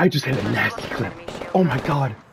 I just hit a nasty clip. Oh my god.